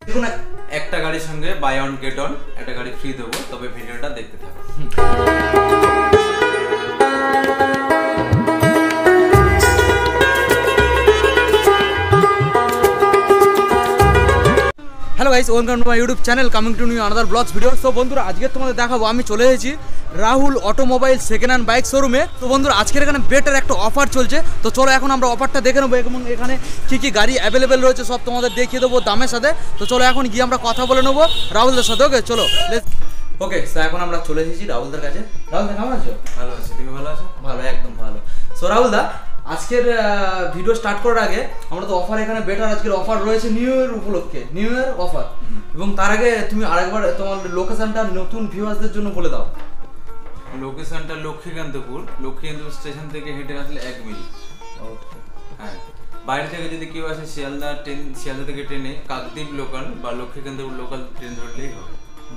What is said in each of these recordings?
দেখুন একটা গাড়ির সঙ্গে বাই অন গেট অন একটা গাড়ি ফ্রি দেবো, তবে ভিডিওটা দেখতে থাকুন। Hello guys, welcome to my YouTube channel coming to new another blogs video. তো বন্ধুরা, আজকে তোমাদের দেখাবো আমি চলে এসেছি Rahul automobile second hand bike শোরুমে। তো বন্ধুরা, আজকের এখানে বেটার একটা অফার চলছে, তো চলো এখন আমরা অফারটা দেখে নেবো এবং এখানে কী কী গাড়ি অ্যাভেলেবেল রয়েছে সব তোমাদের দেখিয়ে দেবো দামের সাথে। তো চলো এখন গিয়ে আমরা কথা বলে নেবো রাহুলদের সাথে। ওকে চলো। ওকে, তো এখন আমরা চলে এসেছি রাহুলদার কাছে। রাহুলদা কেমন আছো? ভালো আছি, তুমি ভালো আছো? ভালো, একদম ভালো। সো রাহুলদা, আজকের ভিডিও স্টার্ট করার আগে আমরা তো অফার এখানে বেটার আজকের অফার রয়েছে নিউ ইয়ার উপলক্ষে, নিউ ইয়ার অফার। এবং তার আগে তুমি আরেকবার তোমার লোকেশনটা নতুন ভিউয়ার্সদের জন্য বলে দাও। লোকেশনটা লক্ষ্মীকান্তপুর স্টেশন থেকে হেঁটে আসলে 1 মিনিট। হ্যাঁ, বাইরে থেকে যদি কেউ আসে শিয়ালদা থেকে ট্রেনে কাকদ্বীপ লোকাল বা লক্ষ্মীকান্তপুর লোকাল ট্রেন ধরলেই হবে।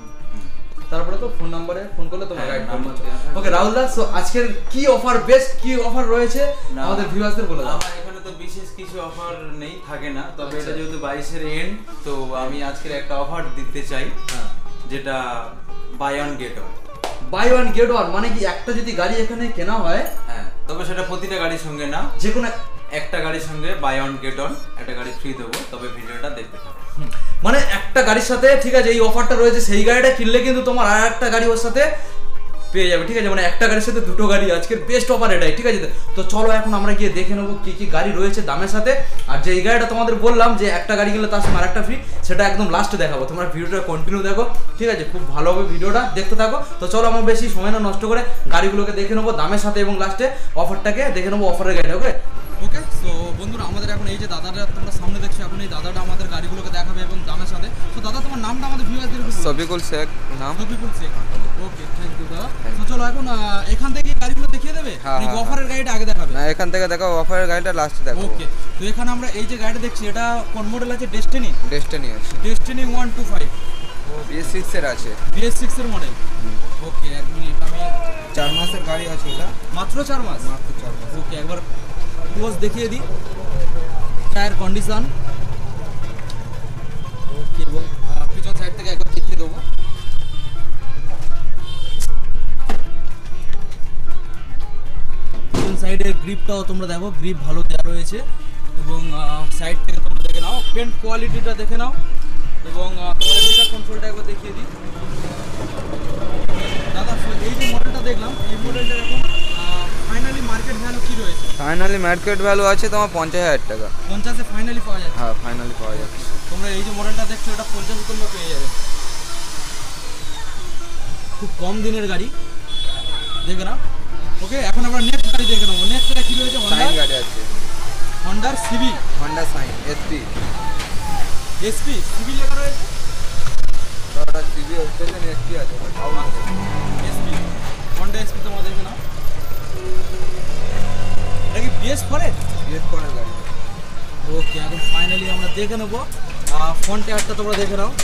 তারপরে তো ফোন নাম্বারে ফোন করলে তোমার গাইড নাম্বার। ওকে রাহুলদা, সো আজকের কি অফার, বেস্ট কি অফার রয়েছে আমাদের ভিউয়ার্সদের বলে দাও। আমার এখানে তো বিশেষ কিছু অফার নেই, থাকে না, তবে এটা যেহেতু 22-এর এন্ড, তো আমি আজকের একটা অফার দিতে চাই, যেটা buy one get one. Buy one get one মানে কি, একটা যদি গাড়ি এখানে কেনা হয়, হ্যাঁ, তবে সেটা প্রতিটা গাড়ির সঙ্গে না, যে কোনো একটা গাড়ির সঙ্গে বাই অন গেট অন একটা গাড়ি ফ্রি দেবো, তবে ভিডিওটা দেখতে থাকো। মানে একটা গাড়ির সাথে, ঠিক আছে, এই অফারটা রয়েছে, সেই গাড়িটা কিনলে কিন্তু তোমার আর একটা গাড়ি ওর সাথে পেয়ে যাবে, ঠিক আছে, মানে একটা গাড়ির সাথে দুটো গাড়ি। আজকের বেস্ট অফার এটাই, ঠিক আছে। তো চলো এখন আমরা গিয়ে দেখে নেবো কি কি গাড়ি রয়েছে দামের সাথে। আর যে এই গাড়িটা তোমাদের বললাম যে একটা গাড়ি কিনলে তার সঙ্গে আরেকটা ফ্রি, সেটা একদম লাস্টে দেখাবো। তোমরা ভিডিওটা কন্টিনিউ দেখো, ঠিক আছে, খুব ভালো হবে ভিডিওটা, দেখতে থাকো। তো চলো আমরা বেশি সময় না নষ্ট করে গাড়িগুলোকে দেখে নেবো দামের সাথে এবং লাস্টে অফারটাকে দেখে নেবো, অফারের গাড়ি। ওকে ওকে, সো বন্ধুরা, আমাদের এখন এই যে দাদাটা তোমরা সামনে দেখছো, এখন এই দাদাটা আমাদের গাড়িগুলোকে দেখাবে এবং দামের সাথে। তো দাদা, তোমার নামটা আমাদের ভিউয়ারদের একটু বলো। সবিকুল শেখ নাম। Sabikul Sheikh, okay, thank you দাদা। তো চলো এখন এখান থেকে গাড়িগুলো দেখিয়ে দেবে, অফারের গাড়িটা আগে দেখাবে? না, এখান থেকে দেখো, অফারের গাড়িটা লাস্টে দেখো। ওকে, তো এখানে আমরা এই যে গাড়িটা দেখছি, এটা কোন মডেল আছে? ডেস্টিনি আছে, ডেস্টিনি 125 BS6 এর আছে, BS6 এর মডেল। ওকে, 1 মিনিট, আমি 4 মাসের গাড়ি আছে এটা, মাত্র 4 মাস। ওকে, একবার ক্লোজ দেখিয়ে দিই, টায়ার কন্ডিশন। ওকে, এবং পিছন সাইড থেকে একবার দেখিয়ে দেবো। পিছন সাইডের গ্রিপটাও তোমরা দেখো, গ্রিপ ভালো দেওয়া রয়েছে এবং সাইড থেকে তোমরা দেখে নাও, পেন্ট কোয়ালিটিটা দেখে নাও এবং তোমাদের মিটার কন্ট্রোলটা একবার দেখিয়ে দিই। দাদা, এই যে মডেলটা দেখলাম, এই মডেলটা এখন ফাইনালি মার্কেট ভ্যালু কি রয়েছে? ফাইনালি মার্কেট ভ্যালু আছে তোমার 50,000 টাকা। 50-এ ফাইনালি পাওয়া যাচ্ছে? হ্যাঁ, ফাইনালি পাওয়া যাচ্ছে। তোমরা এই যে মডেলটা দেখছো, এটা 50 তোমরা পেয়ে যাবে। খুব কম দিনের গাড়ি, দেখে নাও। ওকে, এখন আমরা নেক্সট গাড়ি দেখে নেবো। নেক্সট এটা কি রয়েছে? সাইন গাড়ি আছে, হন্ডার CB, Honda Shine SP CB লেখা রয়েছে। ওটা সিবি স্টেশন SP আছে, SP, হন্ডা SP তোমরা দেখে নাও। এটা কি BS4 এর গাড়ি? ওকে, এখন ফাইনালি আমরা দেখে নেবো ফ্রন্ট টায়ারটা, তোমরা দেখে নাও।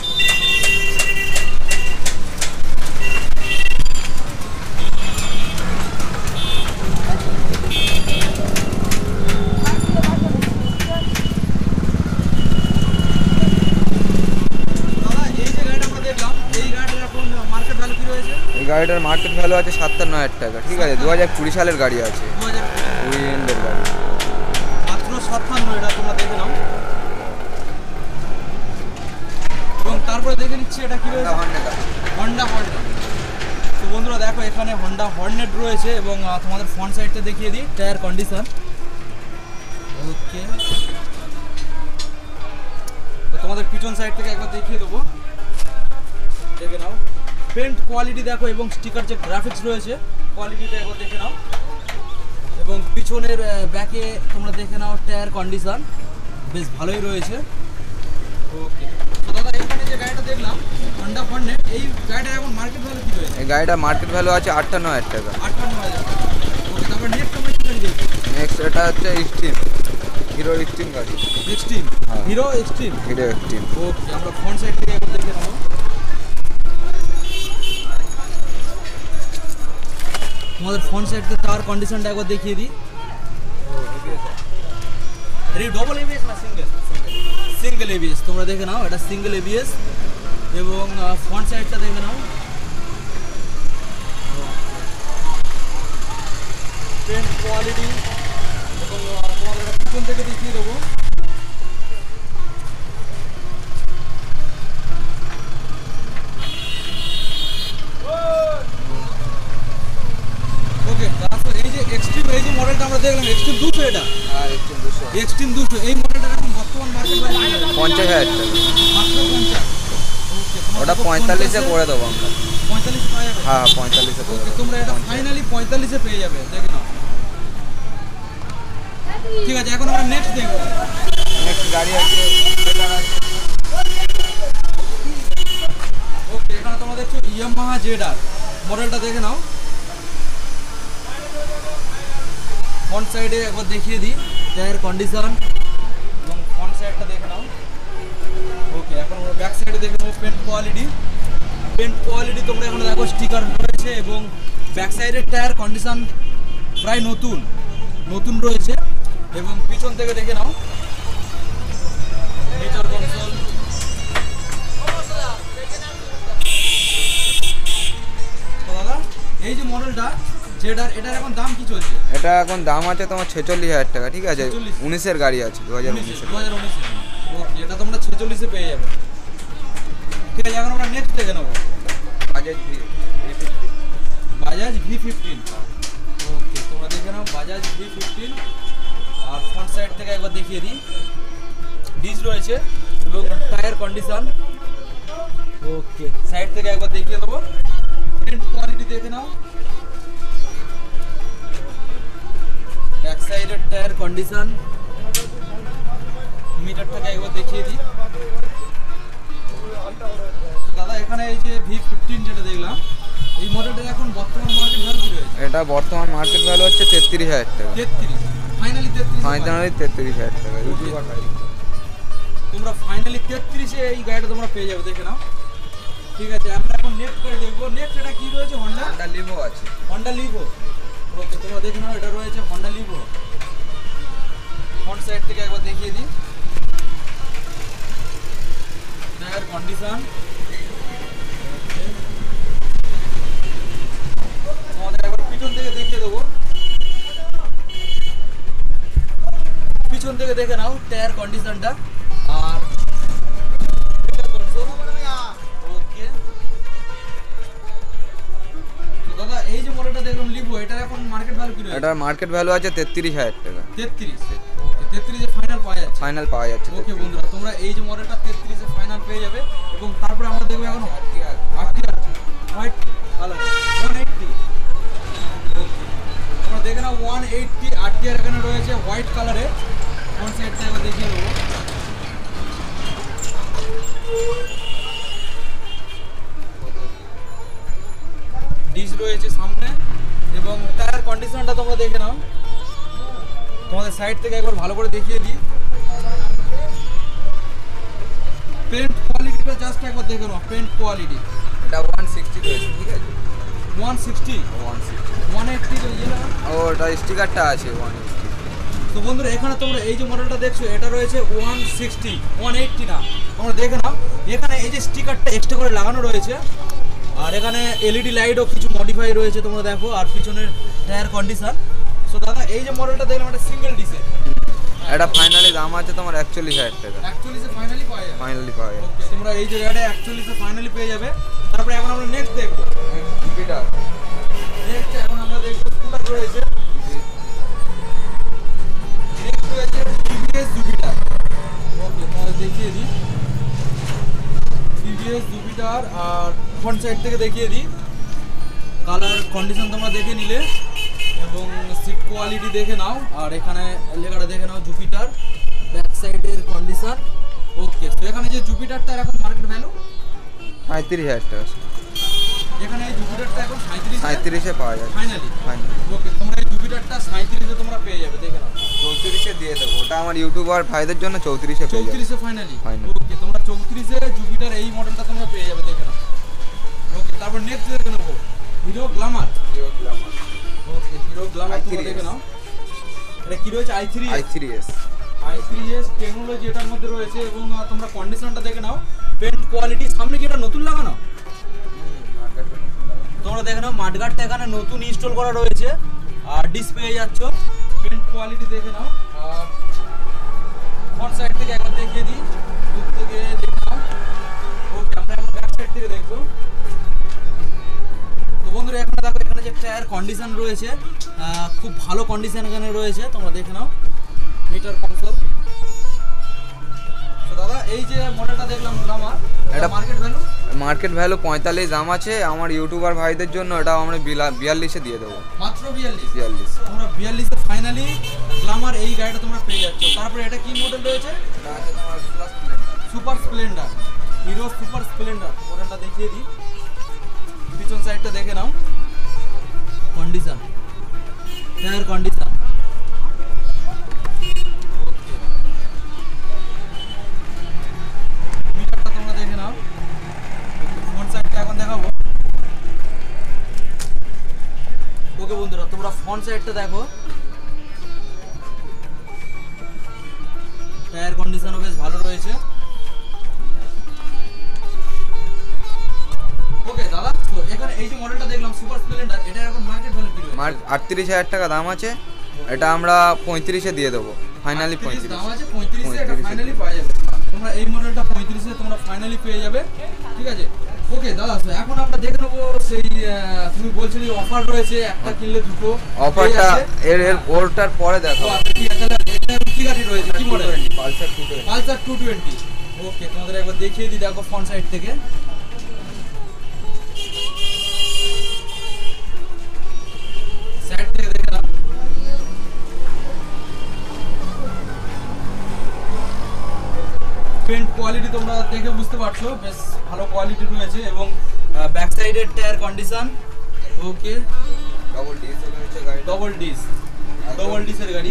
এই গাড়িটার মার্কেট ভ্যালু আছে 57,000 টাকা, ঠিক আছে। 2020 সালের গাড়ি আছে, 20 এন্ডের গাড়ি, মাত্র 57। এটা তোমরা দেখে নাও এবং তারপরে দেখে নিচ্ছি এটা কি রয়েছে? Honda Hornet. তো বন্ধুরা দেখো, এখানে হন্ডা হর্নেট রয়েছে এবং তোমাদের ফ্রন্ট সাইডটা দেখিয়ে দিই, টায়ার কন্ডিশন। ওকে, তো তোমাদের পিছন সাইড থেকে একবার দেখিয়ে দেবো, দেখে নাও। পেন্ট কোয়ালিটি দেখো এবং স্টিকার যে গ্রাফিক্স রয়েছে, কোয়ালিটিটা একবার দেখে নাও এবং পিছনের ব্যাকে তোমরা দেখে নাও, টায়ার কন্ডিশন বেশ ভালোই রয়েছে। ওকে, তো দাদা, এখানে যে গাড়িটা দেখলাম হন্ডা হর্নেট, এই গাড়িটার এখন মার্কেট ভ্যালু কি রয়েছে? এই গাড়িটার মার্কেট ভ্যালু আছে 58,000 টাকা। 58,000। ওকে, তারপর নেক্সট আমরা কি গাড়ি দেখব? নেক্সট এটা হচ্ছে এক্সট্রিম, হিরো এক্সট্রিম গাড়ি। Extreme, Hero extreme. ওকে, আমরা ফ্রন্ট সাইড থেকে একবার দেখে নেব। তোমাদের ফ্রন্ট সাইড থেকে টায়ার কন্ডিশনটা একবার দেখিয়ে দিই। ডবল এবিএস না সিঙ্গেল? সিঙ্গেল এবিএস, তোমরা দেখে নাও এটা সিঙ্গেল এবিএস এবং ফ্রন্ট সাইডটা দেখে নাও, পেন্ট কোয়ালিটি এবং তোমাদের পিছন থেকে দেখিয়ে দেবো। ওকে, তারপর এই যে এক্সট্রিম, এই যে মডেলটা আমরা দেখলাম এক্সট্রিম 200, এটা আর এক্সট্রিম 200 এক্সট্রিম 200, এই মডেলটার এখন বর্তমান মার্কেট ভ্যালু 50,000 টাকা। মাত্র 50। ওকে, ওটা 45-এ করে দেবো আমরা। 45 পাওয়া যাবে? হ্যাঁ 45-এ করে ওকে, দেবো। তোমরা এটা ফাইনালি 45-এ পেয়ে যাবে, দেখে নাও। ঠিক আছে, এখন আমরা নেক্সট দেখবো। নেক্সট গাড়ি আছে সেটার আছে। ওকে, এখানে তোমরা দেখছো ইয়ামাহা জেডআর, মডেলটা দেখে নাও। ফ্রন্ট সাইডে একবার দেখিয়ে দিই টায়ার কন্ডিশন এবং ফ্রন্ট সাইডটা দেখে নাও। ওকে, এখন আমরা ব্যাক সাইডে দেখে নেবো পেন্ট কোয়ালিটি। পেন্ট কোয়ালিটি তোমরা এখন দেখো স্টিকার রয়েছে এবং ব্যাক সাইডের টায়ার কন্ডিশন প্রায় নতুন রয়েছে এবং পিছন থেকে দেখে নাও মিটার কনসোল। তো দাদা, এই যে মডেলটা জেডআর, এটার এখন দাম কি চলছে? এটা এখন দাম আছে তোমার 46,000 টাকা, ঠিক আছে? 46? 19-এর গাড়ি আছে, 2019-এর। 2019। ওকে, এটা তোমরা 46-এ পেয়ে যাবে। ঠিক আছে, এখন আমরা নেক্সট দেখে নেবো বাজাজ বাজাজ V15। ওকে, তোমরা দেখে নাও বাজাজ V15। আর ফ্রন্ট সাইড থেকে একবার দেখিয়ে দিই, ডিস রয়েছে এবং টায়ার কন্ডিশন। ওকে, সাইড থেকে একবার দেখিয়ে দেবো, প্রিন্ট কোয়ালিটি দেখে নাও। ব্যাক সাইডের টায়ার কন্ডিশন, মিটারটাকে একবার দেখিয়ে দিই। দাদা, এখানে এই যে V15 যেটা দেখলাম, এই মডেলটার এখন বর্তমান মার্কেট ভ্যালু কি রয়েছে? এটা বর্তমান মার্কেট ভ্যালু হচ্ছে 33,000 টাকা। 33, ফাইনালি 33। ফাইনালি 33,000 টাকা। ইউটিউবার গাড়ি। তোমরা ফাইনালি 33-এ এই গাড়িটা তোমরা পেয়ে যাবে, দেখে নাও। ঠিক আছে, আমরা এখন নেক্সট গাড়ি দেখবো। নেক্সট এটা কি রয়েছে? হন্ডা লিভো আছে। Honda Livo. ওকে, তোমরা দেখে নাও, এটা রয়েছে হন্ডা লিভো। ফ্রন্ট সাইড থেকে একবার দেখিয়ে দিই টায়ার কন্ডিশন। তোমাদের একবার পিছন থেকে দেখিয়ে দেবো, পিছন থেকে দেখে নাও টায়ার কন্ডিশনটা আর ওকে। তো দাদা, এই যে মডেলটা দেখলাম লিভো, এটার এখন মার্কেট ভ্যালু কি রয়েছে? এটার মার্কেট ভ্যালু আছে 33,000 টাকা। 33। ওকে, 33-এ ফাইনাল পাওয়া যাচ্ছে। ফাইনাল পাওয়া যাচ্ছে। ওকে বন্ধুরা, তোমরা এই যে মডেলটা 33-এ ফাইনাল পেয়ে যাবে এবং তারপরে আমরা দেখবো এখন আরটিআর হোয়াইট কালার 180। ওকে, তোমরা দেখে নাও 180 আরটিআর এখানে রয়েছে হোয়াইট কালারে। ফ্রন্ট সাইডটা এবার দেখিয়ে দেবো। ডিস রয়েছে সামনে এবং টায়ার কন্ডিশনটা তোমরা দেখে নাও। তোমাদের সাইড থেকে একবার ভালো করে দেখিয়ে দিই, পেন্ট কোয়ালিটিটা জাস্ট একবার দেখে নাও। পেন্ট কোয়ালিটি এটা 160 রয়েছে, ঠিক আছে? 160, 180 তো ইয়ে না। ওটা স্টিকারটা আছে 180। তো বন্ধুরা, এখানে তোমরা এই যে মডেলটা দেখছো, এটা রয়েছে 160, 180 না। তোমরা দেখে নাও, এখানে এই যে স্টিকারটা এক্সট্রা করে লাগানো রয়েছে আর এখানে এলইডি লাইটও কিছু মডিফাই রয়েছে, তোমরা দেখো। আর পিছনের টায়ার কন্ডিশন। সো দাদা, এই যে মডেলটা দেখলাম, এটা সিঙ্গেল ডিসে। এটা ফাইনালি দাম আছে তোমার 41,000 টাকা। 41-এ ফাইনালি পাওয়া যাবে। ফাইনালি পাওয়া যাবে। ওকে, তোমরা এই জায়গাটা 41-এ ফাইনালি পেয়ে যাবে। তারপরে এখন আমরা নেক্সট দেখবো। জুপিটার। নেক্সট এখন আমরা দেখবো স্কুটার রয়েছে। নেক্সট রয়েছে টিভিএস জুপিটার। ওকে, তোমাদের দেখিয়ে দিই টিভিএস জুপিটার। আর ফ্রন্ট সাইড থেকে দেখিয়ে দিই কালার কন্ডিশন তোমরা দেখে নিলে এবং সিট কোয়ালিটি দেখে নাও। আর এখানে লেখাটা দেখে নাও জুপিটার, ব্যাক সাইডের কন্ডিশন। ওকে, তো এখানে যে জুপিটারটার এখন মার্কেট ভ্যালু 35,000 টাকা। এখানে এই জুপিটারটা এখন 37-এ পাওয়া যাবে ফাইনালি। ফাইনালি। ওকে, তোমরা এই জুপিটারটা 37-এ তোমরা পেয়ে যাবে, দেখে নাও। 34-এ দিয়ে দেবো। ওটা আমার ইউটিউবার ভাইদের জন্য 34-এ পেয়ে যাবে। 34-এ ফাইনালি। Final। ওকে, তোমরা 34-এ জুপিটার এই মডেলটা তোমরা পেয়ে যাবে, দেখে নাও। ওকে, তারপর নেক্সট দেখে নেবো Hero Glamour. Okay, Hero Glamour তোমরা দেখে নাও। এটা কি রয়েছে? i3s। i3s টেকনোলজি এটার মধ্যে রয়েছে এবং তোমরা কন্ডিশনটা দেখে নাও, পেন্ট কোয়ালিটি। সামনে কি এটা নতুন লাগানো? তোমরা দেখে নাও মাঠগার্ডটা এখানে নতুন ইনস্টল করা রয়েছে আর ডিস পেয়ে যাচ্ছ। পেন্ট কোয়ালিটি দেখে নাও। আর ফ্রন্ট সাইড থেকে একবার দেখিয়ে দিই, দূর থেকে দেখে নাও। ওকে, আমরা এখন ব্যাক সাইড থেকে দেখবো। তো বন্ধুরা এখানে দেখো, এখানে যে টায়ার কন্ডিশন রয়েছে খুব ভালো কন্ডিশন এখানে রয়েছে, তোমরা দেখে নাও। Metre console. তো দাদা এই যে মডেলটা দেখলাম গ্ল্যামার, এটা মার্কেট ভ্যালু? মার্কেট ভ্যালু 45 দাম আছে। আমার ইউটিউবার ভাইদের জন্য এটা আমরা 42-এ দিয়ে দেবো। মাত্র 42? 42। তোমরা 42 এ ফাইনালি গ্ল্যামার এই গাড়িটা তোমরা পেয়ে যাচ্ছ। তারপরে এটা কি মডেল রয়েছে? এটা আছে তোমার Super Splendor, Hero Super Splendor. মডেলটা দেখিয়ে দিই, পিছন সাইডটা দেখে নাও। Condition, tyre condition. মিটারটা তোমরা দেখে নাও। ফ্রন্ট সাইডটা এখন দেখাবো। ওকে বন্ধুরা, তোমরা ফ্রন্ট সাইডটা দেখো। টায়ার কন্ডিশনও বেশ ভালো রয়েছে। ওকে দাদা, তো এখানে এই যে মডেলটা দেখলাম সুপার স্প্লেন্ডার, এটা এখন মার্কেট ভ্যালু কি রয়েছে? 38,000 টাকা দাম আছে। এটা আমরা 35-এ দিয়ে দেবো, ফাইনালি 35। দাম আছে 35 এ, এটা ফাইনালি পাওয়া যাবে। তোমরা এই মডেলটা 35 এ তোমরা ফাইনালি পেয়ে যাবে, ঠিক আছে? ওকে দাদা, তো এখন আমরা দেখে নেবো সেই তুমি বলছিলে অফার রয়েছে, একটা কিনলে দুটো অফারটা এর ওরটার পরে দেখো। কি গাড়ি রয়েছে, কি মডেল? পালসার 220। পালসার 220। ওকে, তোমাদের একবার দেখিয়ে দিই, দেখো ফ্রন্ট সাইড থেকে। সাইড থেকে দেখে নাও। পেন্ট কোয়ালিটি তোমরা দেখে বুঝতে পারছো, বেশ ভালো কোয়ালিটি রয়েছে এবং ব্যাক সাইডের tyre condition. Okay, double disc রয়েছে গাড়ি, ডবল ডিসের গাড়ি।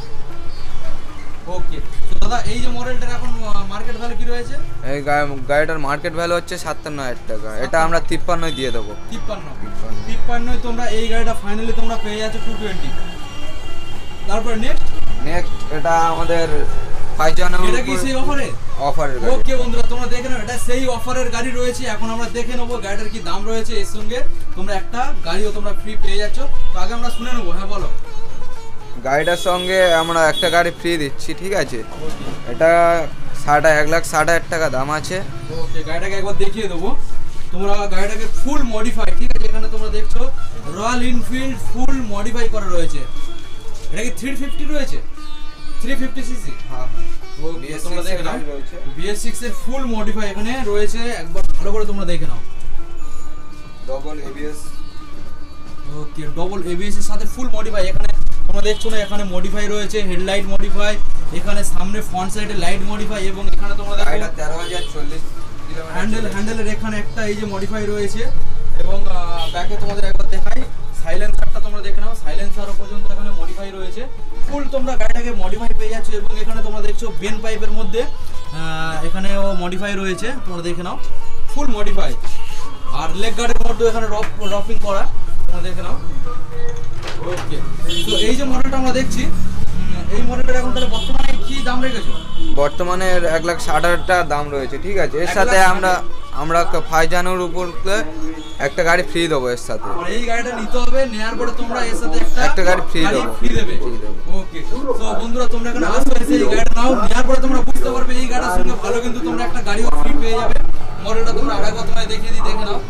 ওকে, তো দাদা এই যে মডেলটার এখন মার্কেট ভ্যালু কি রয়েছে? এই গাড়িটার মার্কেট ভ্যালু হচ্ছে 57,000 টাকা। এটা আমরা 53 দিয়ে দেবো। 53 তোমরা এই গাড়িটা ফাইনালি তোমরা পেয়ে যাচ্ছ 220। তারপর নেক্সট এটা আমাদের 5 জানুয়ারি। এটা কি সেই অফারের গাড়ি? ওকে বন্ধুরা, তোমরা দেখে নাও, এটা সেই অফারের গাড়ি রয়েছে। এখন আমরা দেখে নেবো গাড়িটার কি দাম রয়েছে। এর সঙ্গে তোমরা একটা গাড়িও তোমরা ফ্রি পেয়ে যাচ্ছ। তো আগে আমরা শুনে নেবো। হ্যাঁ বলো। গাড়িটার সঙ্গে আমরা একটা গাড়ি ফ্রি দিচ্ছি, ঠিক আছে? এটা 1,60,000 টাকা দাম আছে। ওকে, গাড়িটাকে একবার দেখিয়ে দেবো। তোমরা গাড়িটাকে ফুল মডিফাই, ঠিক আছে? এখানে তোমরা দেখছো রয়্যাল এনফিল্ড ফুল মডিফাই করা রয়েছে। এটা কি 350 রয়েছে? 350 সিসি? হ্যাঁ। ওকে, তোমরা দেখে নাও, BS6 এর ফুল মডিফাই এখানে রয়েছে। একবার ভালো করে তোমরা দেখে নাও। Double ABS। Okay, double ABS এর সাথে ফুল মডিফাই। এখানে তোমরা দেখছো না, এখানে মডিফাই রয়েছে, হেডলাইট মডিফাই, এখানে সামনে ফ্রন্ট সাইডে লাইট মডিফাই এবং এখানে তোমরা দেখো 13,040 হ্যান্ডেলের এখানে একটা এই যে মডিফাই রয়েছে এবং ব্যাকে তোমাদের একবার দেখাই, সাইলেন্সারটা তোমরা দেখে নাও। সাইলেন্সারও পর্যন্ত এখানে মডিফাই রয়েছে। ফুল তোমরা গাড়িটাকে মডিফাই পেয়ে যাচ্ছ এবং এখানে তোমরা দেখছো বেন পাইপের মধ্যে এখানেও মডিফাই রয়েছে, তোমরা দেখে নাও, ফুল মডিফাই। আর লেগ গার্ডের মধ্যে এখানে রফিং করা, তোমরা দেখে নাও। ওকে, তো এই যে মডেলটা আমরা দেখছি, এই মডেলটার এখন তাহলে বর্তমানে কি দাম রেখেছো? বর্তমানে 1,60,000 টাকা দাম রয়েছে, ঠিক আছে? এর সাথে আমরা 5 জানুয়ারির উপর একটা গাড়ি ফ্রি দেবো এর সাথে। আর এই গাড়িটা নিতে হবে, নেয়ার পরে তোমরা এর সাথে একটা গাড়ি ফ্রি দেবে। ওকে, তো বন্ধুরা তোমরা এখানে আসো, এসে এই গাড়িটা নাও। নেয়ার পরে তোমরা বুঝতে পারবে এই গাড়ির সঙ্গে ভালো কিন্তু তোমরা একটা গাড়িও ফ্রি পেয়ে যাবে। মডেলটা তোমরা আরেকবার তোমায় দেখিয়ে দিই, দেখে নাও।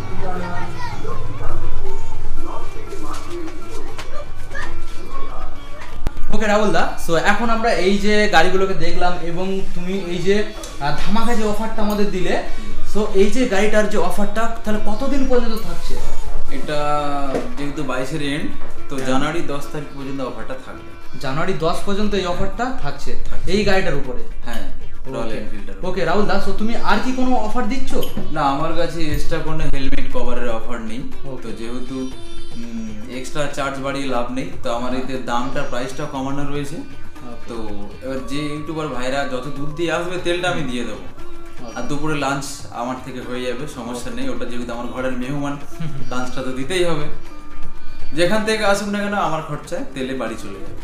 ওকে রাহুল দা, সো এখন আমরা এই যে গাড়িগুলোকে দেখলাম এবং তুমি এই যে ধামাকা যে অফারটা আমাদের দিলে, সো এই যে গাড়িটার যে অফারটা তাহলে কতদিন পর্যন্ত থাকছে? এটা যেহেতু 22-এর এন্ড, তো জানুয়ারি 10 তারিখ পর্যন্ত অফারটা থাকবে। জানুয়ারি 10 পর্যন্ত এই অফারটা থাকছে এই গাড়িটার উপরে। হ্যাঁ, রয়্যাল এনফিল্ডের। ওকে রাহুল দা, সো তুমি আর কি কোনো অফার দিচ্ছ? না, আমার কাছে এক্সট্রা কোনো হেলমেট কভারের অফার নেই। তো যেহেতু এক্সট্রা চার্জ বাড়িয়ে লাভ নেই, তো আমার এতে দামটা প্রাইসটা কমানো রয়েছে। তো এবার যে ইউটিউবার ভাইরা যত দূর দিয়ে আসবে তেলটা আমি দিয়ে দেবো, আর দুপুরে লাঞ্চ আমার থেকে হয়ে যাবে, সমস্যা নেই। ওটা যেহেতু আমার ঘরের মেহমান, লাঞ্চটা তো দিতেই হবে। যেখান থেকে আসুক না কেন আমার খরচায় তেলে বাড়ি চলে যাবে।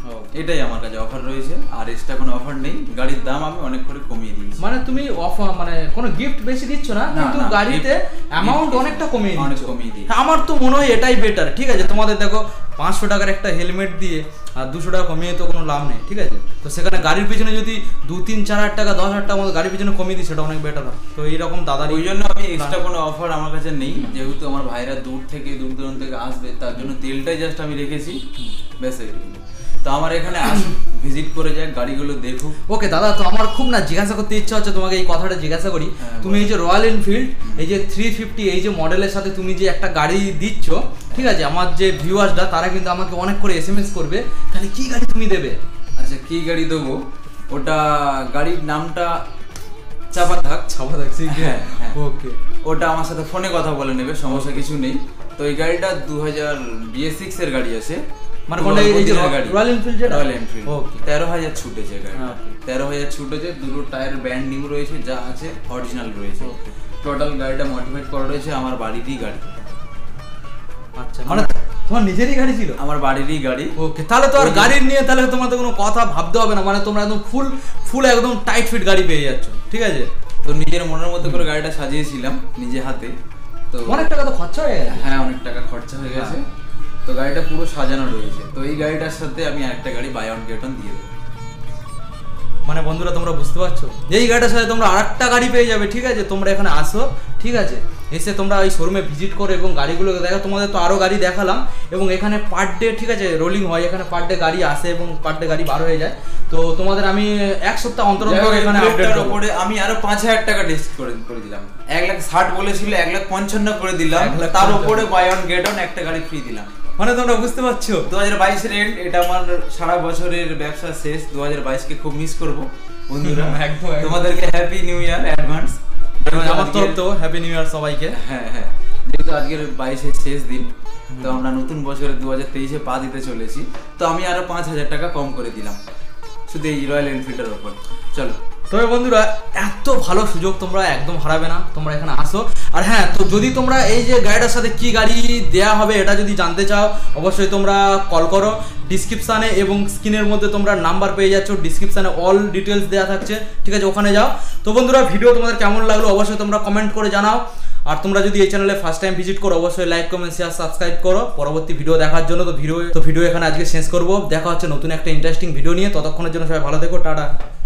এটাই আমার কাছে অফার রয়েছে, আর এক্সট্রা কোনো অফার নেই। গাড়ির দাম আমি অনেক করে কমিয়ে দিয়েছি। মানে তুমি অফার মানে কোনো গিফট বেশি দিচ্ছ না, না, কিন্তু না, গাড়িতে অ্যামাউন্ট অনেকটা কমিয়ে অনেক দিচ্ছ। কমিয়ে দিয়েছি। আমার তো মনে হয় এটাই বেটার, ঠিক আছে। তোমাদের দেখো 500 টাকার একটা হেলমেট দিয়ে আর 200 টাকা কমিয়ে তো কোনো লাভ নেই, ঠিক আছে। তো সেখানে গাড়ির পিছনে যদি 2-3-4 টাকা 10,000 টাকা মতো গাড়ির পিছনে কমিয়ে দিই, সেটা অনেক বেটার হয়। তো এইরকম দাদার ওই জন্য আমি এক্সট্রা কোনো অফার আমার কাছে নেই, যেহেতু আমার ভাইরা দূর দূরান্ত থেকে আসবে, তার জন্য তেলটাই জাস্ট আমি রেখেছি, ব্যাস এইটুকু। তো আমার এখানে আসুন, ভিজিট করে যাক, গাড়িগুলো দেখুক। ওকে দাদা, তো আমার খুব না জিজ্ঞাসা করতে ইচ্ছা হচ্ছে তোমাকে, এই কথাটা জিজ্ঞাসা করি। হ্যাঁ, তুমি এই যে রয়্যাল এনফিল্ড এই যে 350 এই যে মডেলের সাথে তুমি যে একটা গাড়ি দিচ্ছ, ঠিক আছে, আমার যে ভিউয়ার্সরা তারা কিন্তু আমাকে অনেক করে SMS করবে, তাহলে কি গাড়ি তুমি দেবে? আচ্ছা, কি গাড়ি দেবো? ওটা গাড়ির নামটা চাপা থাক। হ্যাঁ, হ্যাঁ। ওকে, ওটা আমার সাথে ফোনে কথা বলে নেবে, সমস্যা কিছু নেই। তো এই গাড়িটা 2000 BS6 এর গাড়ি আছে, মানে কোনটা এই যে রয়্যাল এনফিল্ড যেটা? Royal Enfield. ওকে, 13,000 ছুটেছে গাড়ি। Okay. 13,000 ছুটেছে, দুটো টায়ার ব্র্যান্ড নিউ রয়েছে, যা আছে অরিজিনাল রয়েছে। Okay. টোটাল গাড়িটা মডিফাইড করা রয়েছে, আমার বাড়িরই গাড়ি। আচ্ছা, মানে তোমার নিজেরই গাড়ি ছিল? আমার বাড়িরই গাড়ি। ওকে, তাহলে তো আর গাড়ির নিয়ে তাহলে তোমার তো কোনো কথা ভাবতে হবে না, মানে তোমরা একদম ফুল একদম টাইট ফিট গাড়ি পেয়ে যাচ্ছ, ঠিক আছে। তো নিজের মনের মতো করে গাড়িটা সাজিয়েছিলাম নিজে হাতে। তো অনেক টাকা তো খরচা হয়ে গেছে। হ্যাঁ, অনেক টাকা খরচা হয়ে গেছে। তো গাড়িটা পুরো সাজানো রয়েছে। তো এই গাড়িটার সাথে আমি একটা গাড়ি বাই অন গেট অন দিয়ে দেবো। মানে বন্ধুরা, তোমরা বুঝতে পারছো, এই গাড়িটার সাথে তোমরা আরেকটা গাড়ি পেয়ে যাবে, ঠিক আছে। তোমরা এখানে আসো, ঠিক আছে, এসে তোমরা এই শোরুমে ভিজিট করো এবং গাড়িগুলোকে দেখো। তোমাদের তো আরো গাড়ি দেখালাম, এবং এখানে পার ডে, ঠিক আছে, রোলিং হয়, এখানে পার ডে গাড়ি আসে এবং পার ডে গাড়ি বার হয়ে যায়। তো তোমাদের আমি 1 সপ্তাহ অন্তর এখানে আপডেট করব। উপরে আমি আরো 5,000 টাকা ডিসকাউন্ট করে দিলাম। 1,60,000 বলেছিল, 1,55,000 করে দিলাম। 1,55,000 তার উপরে বাই অন গেট অন একটা গাড়ি ফ্রি দিলাম। মানে তোমরা বুঝতে পারছো, 2022 এর এন্ড, এটা আমার সারা বছরের ব্যবসা শেষ। 2022 কে খুব মিস করব বন্ধুরা। একদম। তোমাদেরকে হ্যাপি নিউ ইয়ার অ্যাডভান্স। আমার তরফ তো হ্যাপি নিউ ইয়ার সবাইকে। হ্যাঁ, হ্যাঁ, যেহেতু আজকের 22 শেষ দিন, তো আমরা নতুন বছরে 2023-এ পা দিতে চলেছি। তো আমি আরো 5,000 টাকা কম করে দিলাম শুধু এই রয়্যাল এনফিল্ডের উপর। চলো, তবে বন্ধুরা, এত ভালো সুযোগ তোমরা একদম হারাবে না, তোমরা এখানে আসো। আর হ্যাঁ, তো যদি তোমরা এই যে গাড়িটার সাথে কি গাড়ি দেয়া হবে এটা যদি জানতে চাও, অবশ্যই তোমরা কল করো ডিসক্রিপশানে, এবং স্ক্রিনের মধ্যে তোমরা নাম্বার পেয়ে যাচ্ছ, ডিসক্রিপশানে অল ডিটেলস দেওয়া থাকছে, ঠিক আছে, ওখানে যাও। তো বন্ধুরা, ভিডিও তোমাদের কেমন লাগলো অবশ্যই তোমরা কমেন্ট করে জানাও। আর তোমরা যদি এই চ্যানেলে ফার্স্ট টাইম ভিজিট করো, অবশ্যই লাইক, কমেন্ট, শেয়ার, সাবস্ক্রাইব করো পরবর্তী ভিডিও দেখার জন্য। তো ভিডিও এখানে আজকে শেষ করবো। দেখা হচ্ছে নতুন একটা ইন্টারেস্টিং ভিডিও নিয়ে। ততক্ষণের জন্য সবাই ভালো থেকো, টাটা।